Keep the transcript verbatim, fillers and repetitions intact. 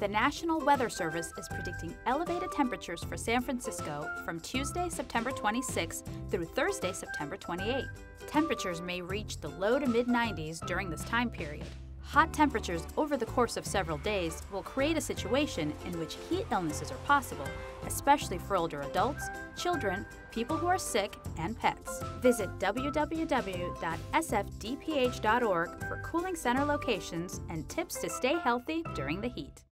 The National Weather Service is predicting elevated temperatures for San Francisco from Tuesday, September twenty-sixth through Thursday, September twenty-eighth. Temperatures may reach the low to mid nineties during this time period. Hot temperatures over the course of several days will create a situation in which heat illnesses are possible, especially for older adults, children, people who are sick, and pets. Visit w w w dot s f d p h dot org for cooling center locations and tips to stay healthy during the heat.